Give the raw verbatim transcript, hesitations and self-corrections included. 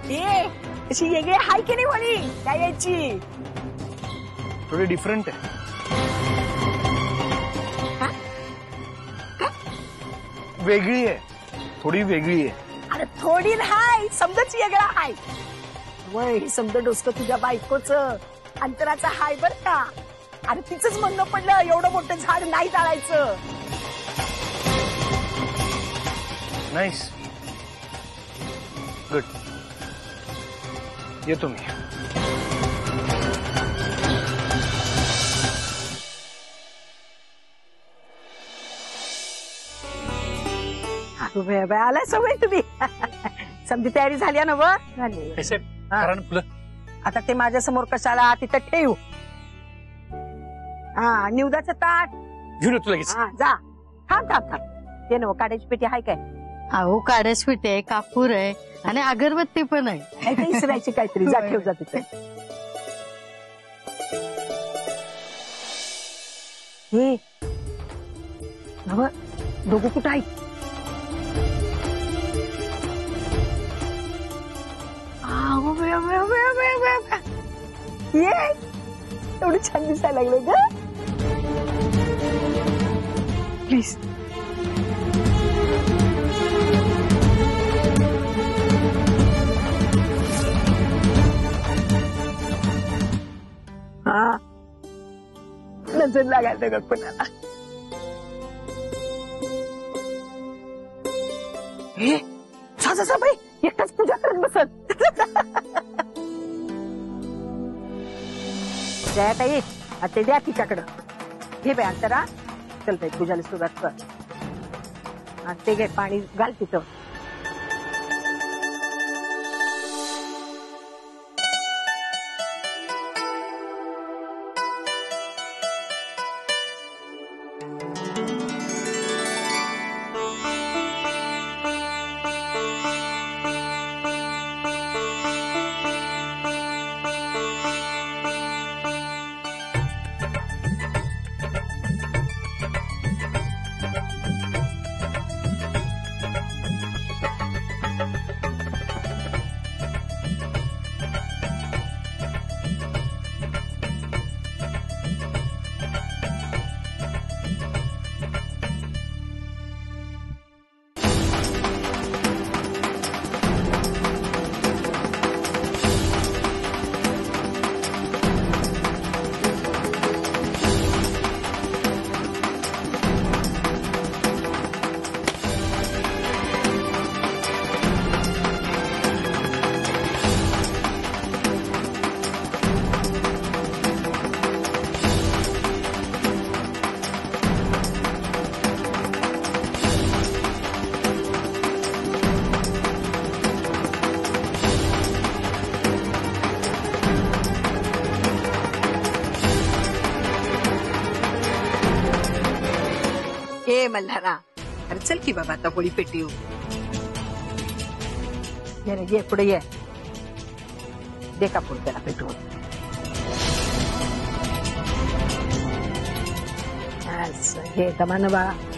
ए अशी वेगळी हाय की नाही म्हणी काय यायची थोडी डिफरंट आहे. वेगळी आहे, थोडी वेगळी आहे. अरे थोडी हाय समजाच वेगळा हाय. वय ही समजा डोसकं तुझ्या बायकोच अंतराचा हाय बर का. अरे तिचंच म्हणणं पडलं एवढं मोठं झाड नाही जाळायचं. Nice good. येतो मी. आलाय सवय तुम्ही. समजी तयारी झाली ना व फुलं आता ते माझ्या समोर कशाला तिथं ठेवू. हा निवदाचं ताट घेऊन येतो लगेच. हा जा थांब थांब थांब. ते नव काड्याची पेटी आहे काय. अहो काड्याची पेटी आहे, कापूर आहे आणि अगरबत्ती पण आहे. इसरायची काहीतरी जा ठेव जा तिथे. हे नव दोघं कुठं आहेत. ये एवढी छान दिसायला लागलं ग. प्लीज हा नजर लागायचं ग कोणाला. हे सासा बाई एकटाच पूजा करत बसत. द्या ताई ते द्या तिच्याकडं. हे बाई अंतरा चल बाई पूजाला सुरुवात कर. ते घे पाणी घाल तिथं. ए मल्हारा अरे चल की बाबा आता होळी पेटी. ये रे ये पुढे ये. दे कापूर त्याला पेटवून. हे कमान बाळा.